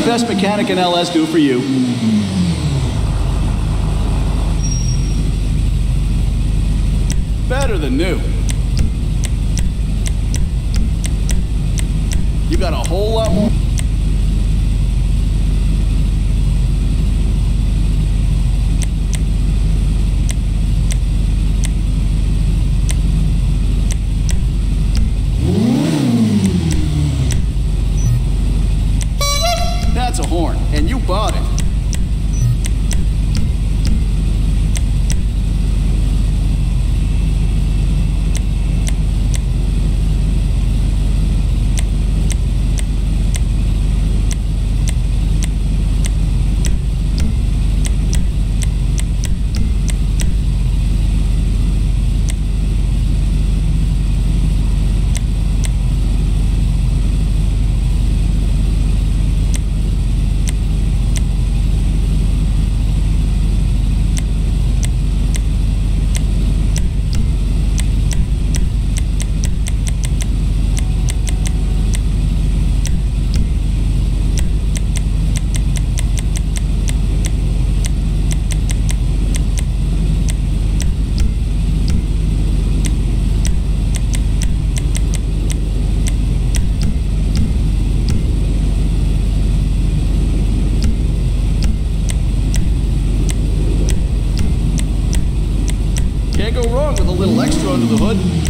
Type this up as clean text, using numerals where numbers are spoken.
Best mechanic in LS do for you? Better than new. You got a whole lot more. That's a horn, and you bought it. Can't go wrong with a little extra under the hood.